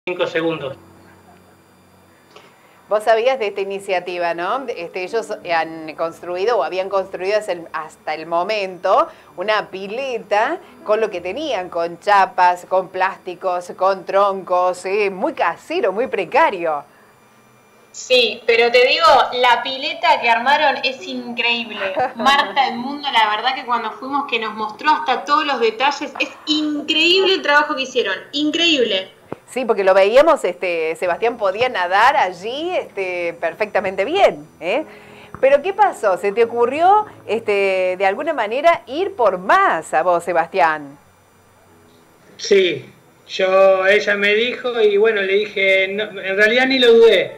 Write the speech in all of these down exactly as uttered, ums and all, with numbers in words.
cinco segundos. Vos sabías de esta iniciativa, ¿no? Este, ellos han construido o habían construido hasta el, hasta el momento una pileta con lo que tenían, con chapas, con plásticos, con troncos, ¿eh? Muy casero, muy precario. Sí, pero te digo, la pileta que armaron es increíble. Marta del Mundo, la verdad que cuando fuimos que nos mostró hasta todos los detalles, es increíble el trabajo que hicieron, increíble. Sí, porque lo veíamos, este, Sebastián podía nadar allí este, perfectamente bien, ¿eh? Pero ¿qué pasó? ¿Se te ocurrió este, de alguna manera ir por más a vos, Sebastián? Sí, yo, ella me dijo y bueno, le dije, no, en realidad ni lo dudé.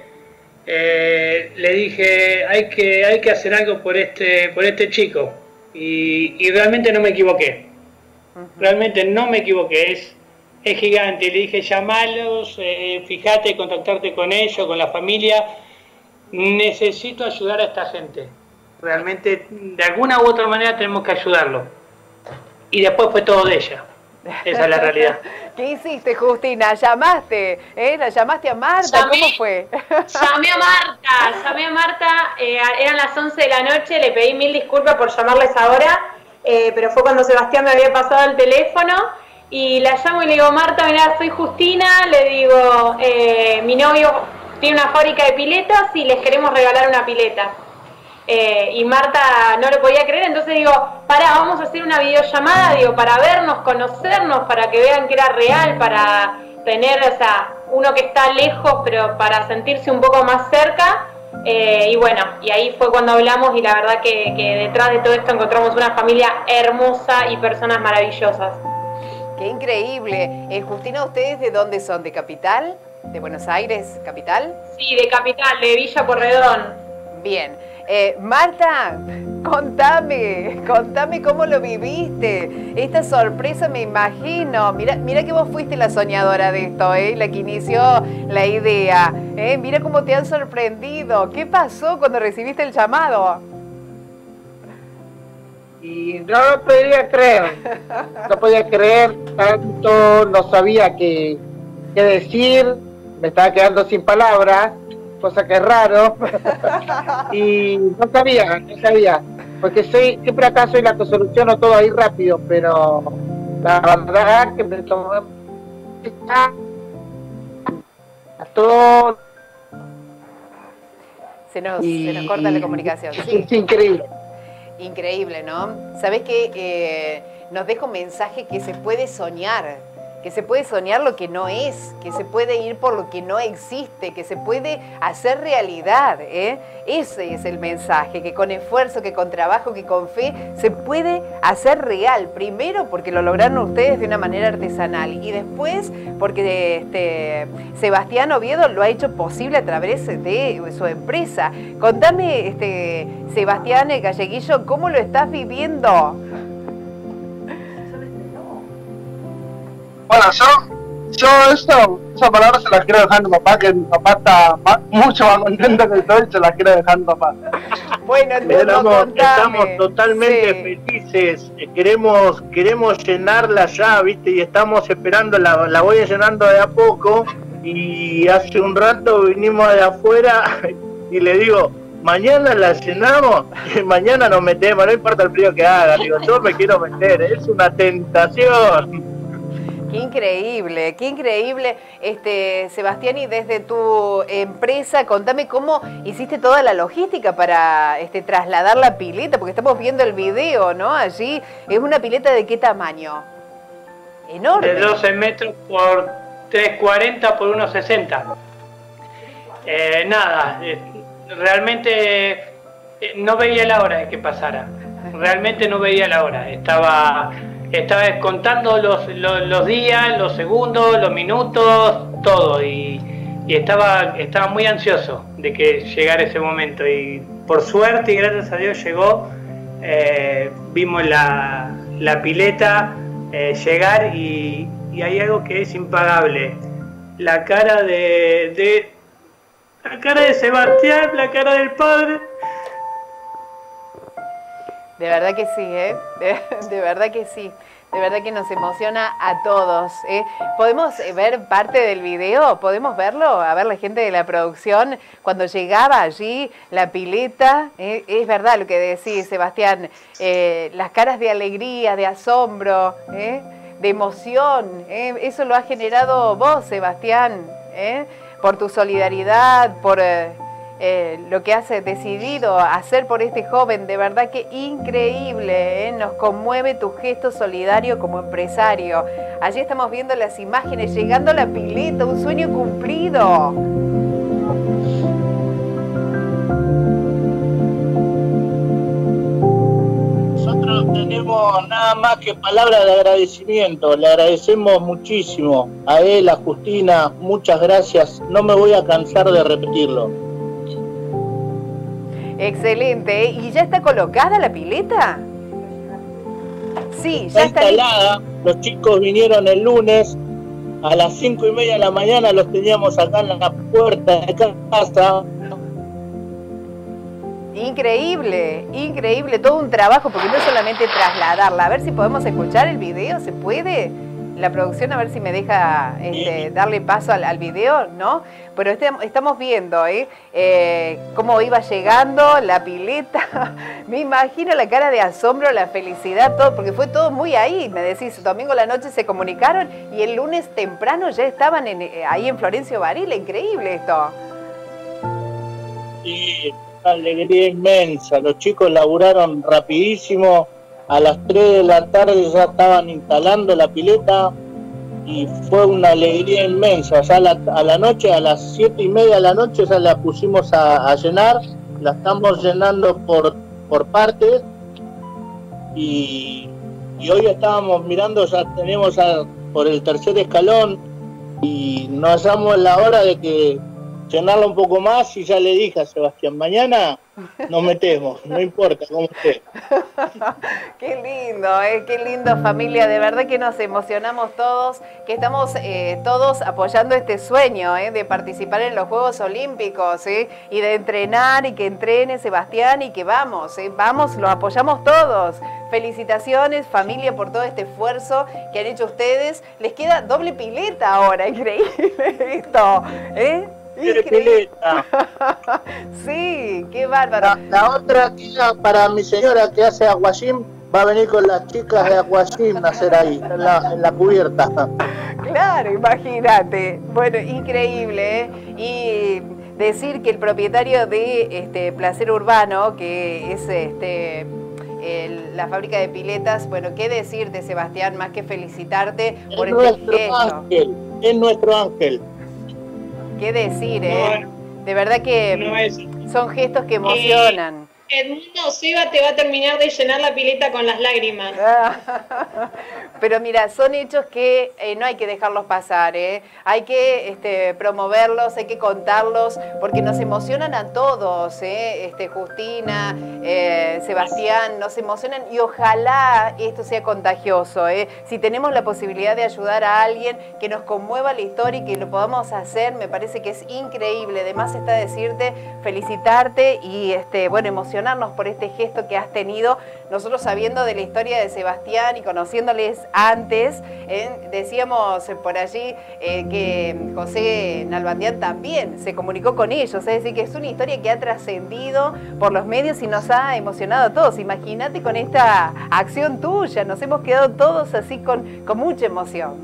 Eh, le dije, hay que, hay que hacer algo por este, por este chico. Y, y realmente no me equivoqué. Uh-huh. Realmente no me equivoqué, es... Es gigante, le dije llamalos, eh, fíjate, contactarte con ellos, con la familia, necesito ayudar a esta gente, realmente de alguna u otra manera tenemos que ayudarlo. Y después fue todo de ella, esa es la realidad. ¿Qué hiciste, Justina? ¿Llamaste? ¿Eh? ¿La llamaste a Marta? Llamé, ¿Cómo fue? Llamé a Marta, llamé a Marta, eh, eran las once de la noche, le pedí mil disculpas por llamarles ahora, eh, pero fue cuando Sebastián me había pasado el teléfono. Y la llamo y le digo, Marta, mirá, soy Justina, le digo, eh, mi novio tiene una fábrica de piletas y les queremos regalar una pileta. Eh, y Marta no lo podía creer, entonces digo, pará, vamos a hacer una videollamada, digo, para vernos, conocernos, para que vean que era real, para tener, o sea, uno que está lejos, pero para sentirse un poco más cerca. Eh, y bueno, y ahí fue cuando hablamos y la verdad que, que detrás de todo esto encontramos una familia hermosa y personas maravillosas. ¡Qué increíble! Eh, Justina, ¿ustedes de dónde son? ¿De Capital? ¿De Buenos Aires? ¿Capital? Sí, de Capital, de Villa Porredón. Bien. Eh, Marta, contame, contame cómo lo viviste. Esta sorpresa me imagino. Mira, mira que vos fuiste la soñadora de esto, ¿eh? La que inició la idea. ¿eh? Mira cómo te han sorprendido. ¿Qué pasó cuando recibiste el llamado? Y no lo podía creer, no podía creer tanto, no sabía qué, qué decir, me estaba quedando sin palabras, cosa que es raro, y no sabía, no sabía, porque soy, siempre acá soy la que soluciono todo ahí rápido, pero la verdad que me tomó todo. Se nos, y, se nos corta la comunicación. Sí. Es increíble. Increíble, ¿no? Sabés que eh, nos deja un mensaje que se puede soñar, que se puede soñar lo que no es, que se puede ir por lo que no existe, que se puede hacer realidad, ¿eh? Ese es el mensaje, que con esfuerzo, que con trabajo, que con fe, se puede hacer real. Primero porque lo lograron ustedes de una manera artesanal y después porque este, Sebastián Oviedo lo ha hecho posible a través de su empresa. Contame, este, Sebastián Galleguillo, ¿cómo lo estás viviendo? Bueno, yo, yo eso, esa palabra se la quiero dejar a mi papá, que mi papá está más, mucho más contento que yo y se la quiero dejar a mi papá. Bueno, estamos, estamos totalmente sí. felices, queremos, queremos llenarla ya, ¿viste? Y estamos esperando, la, la voy llenando de a poco y hace un rato vinimos de afuera y le digo, mañana la llenamos y mañana nos metemos, no importa el frío que haga, digo, yo me quiero meter, es una tentación. Qué increíble, qué increíble, este, Sebastián, y desde tu empresa, contame cómo hiciste toda la logística para este, trasladar la pileta, porque estamos viendo el video, ¿no? Allí, ¿es una pileta de qué tamaño? Enorme. De doce metros por tres cuarenta por uno sesenta. Eh, nada, eh, realmente eh, no veía la hora de que pasara, realmente no veía la hora, estaba... Estaba contando los, los, los días, los segundos, los minutos, todo, y, y estaba, estaba muy ansioso de que llegara ese momento, y por suerte y gracias a Dios llegó. Eh, vimos la, la pileta eh, llegar y, y hay algo que es impagable, la cara de, de la cara de Sebastián, la cara del padre. De verdad que sí, ¿eh? De, de verdad que sí. De verdad que nos emociona a todos. ¿eh? ¿Podemos ver parte del video? ¿Podemos verlo? A ver, la gente de la producción, cuando llegaba allí la pileta, ¿eh? Es verdad lo que decís, Sebastián, eh, las caras de alegría, de asombro, ¿eh? de emoción. ¿eh? Eso lo ha generado vos, Sebastián, ¿eh? por tu solidaridad, por... Eh, Eh, lo que has decidido hacer por este joven, de verdad que increíble, ¿eh? Nos conmueve tu gesto solidario como empresario. Allí estamos viendo las imágenes, llegando a la pileta, un sueño cumplido. Nosotros tenemos nada más que palabras de agradecimiento, le agradecemos muchísimo a él, a Justina, muchas gracias, no me voy a cansar de repetirlo. Excelente, ¿y ya está colocada la pileta? Sí, ya está está instalada. Los chicos vinieron el lunes a las cinco y media de la mañana, los teníamos acá en la puerta de casa. Increíble, increíble, todo un trabajo, porque no es solamente trasladarla. A ver si podemos escuchar el video, ¿se puede? La producción, a ver si me deja este, darle paso al, al video, ¿no? Pero este, estamos viendo, ¿eh? Eh, cómo iba llegando la pileta. Me imagino la cara de asombro, la felicidad, todo, porque fue todo muy ahí. Me decís, domingo a la noche se comunicaron y el lunes temprano ya estaban en, ahí en Florencio Varela. Increíble esto. Sí, una alegría inmensa. Los chicos laburaron rapidísimo. A las tres de la tarde ya estaban instalando la pileta y fue una alegría inmensa. Ya a la, a la noche, a las siete y media de la noche ya la pusimos a, a llenar, la estamos llenando por, por partes y, y hoy estábamos mirando, ya tenemos a, por el tercer escalón y nos hallamos la hora de que llenarla un poco más y ya le dije a Sebastián, mañana nos metemos, no importa cómo esté. Qué lindo, eh, qué lindo familia, de verdad que nos emocionamos todos, que estamos eh, todos apoyando este sueño eh, de participar en los Juegos Olímpicos eh, y de entrenar y que entrene Sebastián y que vamos, eh, vamos, los apoyamos todos. Felicitaciones familia por todo este esfuerzo que han hecho ustedes. Les queda doble pileta ahora, increíble esto, ¿eh? Increíble. Sí, qué bárbaro. La, la otra queda para mi señora que hace aquagym, va a venir con las chicas de aquagym a hacer ahí, en la, en la cubierta. Claro, imagínate. Bueno, increíble, ¿eh? Y decir que el propietario de este Placer Urbano, que es este el, la fábrica de piletas, bueno, qué decirte, Sebastián, más que felicitarte Es por este nuestro gesto. ángel, es nuestro ángel. Qué decir, ¿eh? De verdad que no es. son gestos que emocionan. Edmundo Seba te va a terminar de llenar la pileta con las lágrimas. Pero mira, son hechos que eh, no hay que dejarlos pasar, ¿eh? Hay que este, promoverlos, hay que contarlos, porque nos emocionan a todos, ¿eh? Este, Justina, eh, Sebastián, nos emocionan y ojalá esto sea contagioso, ¿eh? Si tenemos la posibilidad de ayudar a alguien que nos conmueva la historia y que lo podamos hacer, me parece que es increíble. Además está decirte, felicitarte y este, bueno, emocionarnos por este gesto que has tenido. Nosotros sabiendo de la historia de Sebastián y conociéndoles antes, eh, decíamos por allí eh, que José Nalbandián también se comunicó con ellos, es decir, que es una historia que ha trascendido por los medios y nos ha emocionado a todos. Imagínate con esta acción tuya, nos hemos quedado todos así con, con mucha emoción.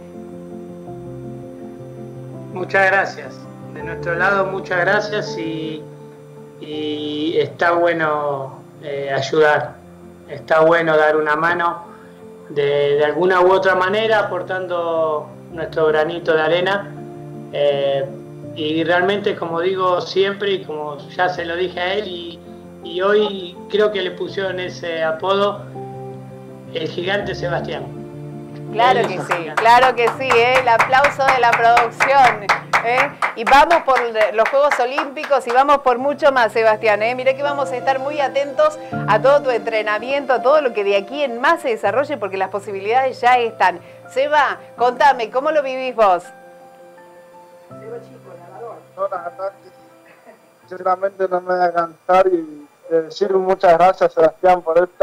Muchas gracias. De nuestro lado, muchas gracias y, y está bueno eh, ayudar. Está bueno dar una mano de, de alguna u otra manera, aportando nuestro granito de arena. Eh, y realmente, como digo siempre, y como ya se lo dije a él, y, y hoy creo que le pusieron ese apodo, el gigante Sebastián. Claro que sí, claro que sí, ¿eh? El aplauso de la producción. ¿eh? Y vamos por los Juegos Olímpicos y vamos por mucho más, Sebastián. ¿eh? Mirá que vamos a estar muy atentos a todo tu entrenamiento, a todo lo que de aquí en más se desarrolle, porque las posibilidades ya están. Seba, contame, ¿cómo lo vivís vos? Seba Chico, nadador. No, la verdad que sinceramente no me voy a cansar y decir muchas gracias, Sebastián, por esto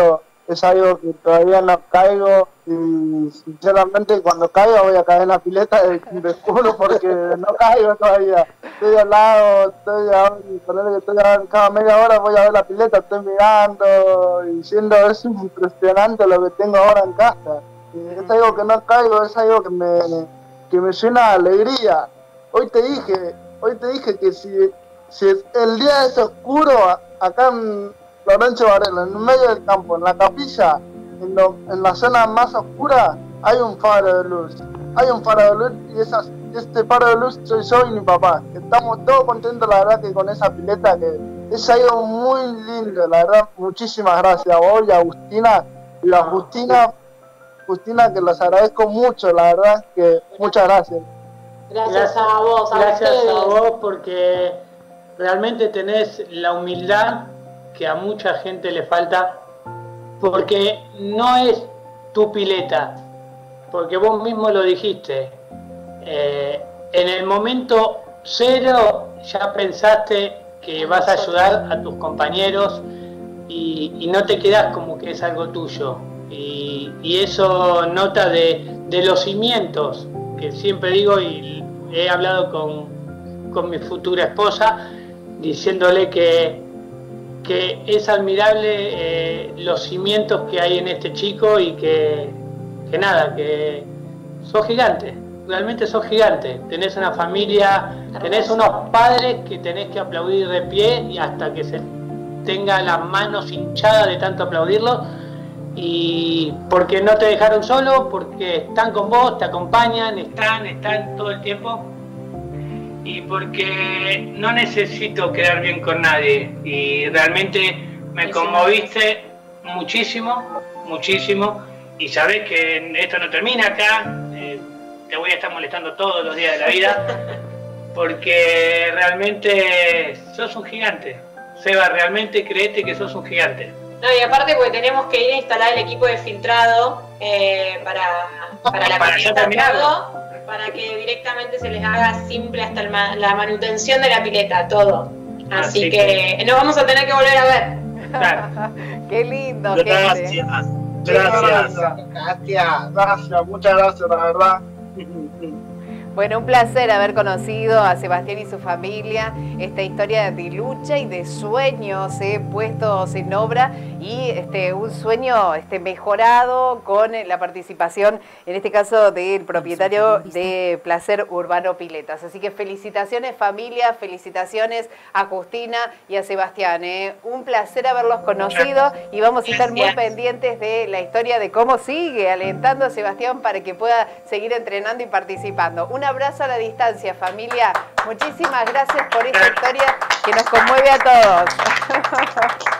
es algo que todavía no caigo y sinceramente cuando caiga voy a caer en la pileta de, de juro porque no caigo todavía. Estoy al lado, estoy ahora, ponerle que estoy ahora, cada media hora voy a ver la pileta, estoy mirando y siendo, es impresionante lo que tengo ahora en casa. Y es algo que no caigo, es algo que me, que me llena de alegría. Hoy te dije, hoy te dije que si, si el día es oscuro, acá en Florencio Varela, en medio del campo, en la capilla, en, lo, en la zona más oscura, hay un faro de luz. Hay un faro de luz y esas, este faro de luz soy yo y mi papá. Estamos todos contentos, la verdad, que con esa pileta, que es algo muy lindo, la verdad. Muchísimas gracias a vos y a Agustina. Y a Agustina, Agustina, que los agradezco mucho, la verdad, que muchas gracias. Gracias, Gracias a vos, a Gracias ustedes. a vos porque realmente tenés la humildad que a mucha gente le falta, porque no es tu pileta, porque vos mismo lo dijiste, eh, en el momento cero ya pensaste que vas a ayudar a tus compañeros y, y no te quedás como que es algo tuyo, y, y eso nota de, de los cimientos, que siempre digo, y he hablado con, con mi futura esposa, diciéndole que que es admirable eh, los cimientos que hay en este chico y que, que nada, que sos gigante, realmente sos gigante, tenés una familia, tenés unos padres que tenés que aplaudir de pie y hasta que se tenga las manos hinchadas de tanto aplaudirlos, y porque no te dejaron solo, porque están con vos, te acompañan, están, están todo el tiempo. Y porque no necesito quedar bien con nadie, y realmente me conmoviste muchísimo, muchísimo, y sabés que esto no termina acá, eh, te voy a estar molestando todos los días de la vida, porque realmente sos un gigante. Seba, realmente creete que sos un gigante. No, y aparte porque tenemos que ir a instalar el equipo de filtrado eh, para, para la Para ya pileta, terminarlo. todo, para que directamente se les haga simple hasta el ma la manutención de la pileta, todo. Así, Así que, que nos vamos a tener que volver a ver. Claro. Qué lindo, Gracias, gente. gracias. Gracias, gracias, muchas gracias, la verdad. Bueno, un placer haber conocido a Sebastián y su familia, esta historia de lucha y de sueños eh, puestos en obra, y este, un sueño este, mejorado con la participación, en este caso, del propietario de Placer Urbano Piletas. Así que felicitaciones familia, felicitaciones a Justina y a Sebastián. Eh. Un placer haberlos conocido y vamos a estar muy pendientes de la historia de cómo sigue alentando a Sebastián para que pueda seguir entrenando y participando. Un abrazo a la distancia, familia. Muchísimas gracias por esta historia que nos conmueve a todos.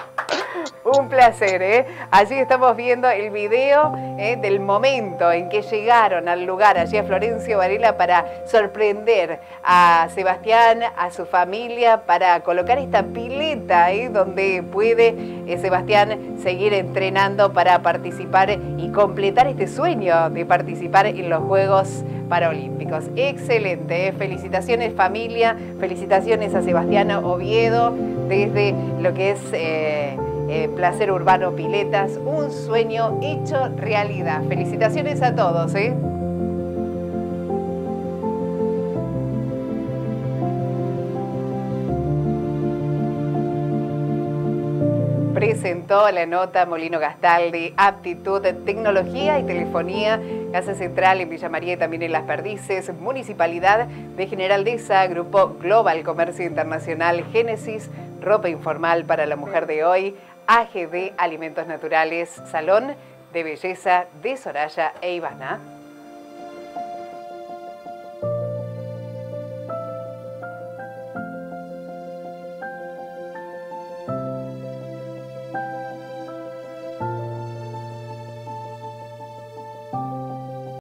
Un placer, ¿eh? Allí estamos viendo el video ¿eh? del momento en que llegaron al lugar, allí a Florencio Varela, para sorprender a Sebastián, a su familia, para colocar esta pileta ¿eh? donde puede eh, Sebastián seguir entrenando para participar y completar este sueño de participar en los Juegos Paralímpicos. Excelente, ¿eh? Felicitaciones familia, felicitaciones a Sebastián Oviedo desde lo que es... Eh, Eh, Placer Urbano Piletas, un sueño hecho realidad. Felicitaciones a todos, ¿eh? Presentó la nota Molino Gastaldi, aptitud, tecnología y telefonía, Casa Central en Villa María y también en Las Perdices, Municipalidad de General Dehesa, Grupo Global Comercio Internacional, Génesis, Ropa Informal para la Mujer de Hoy, A G D Alimentos Naturales, Salón de Belleza de Soraya e Ivana.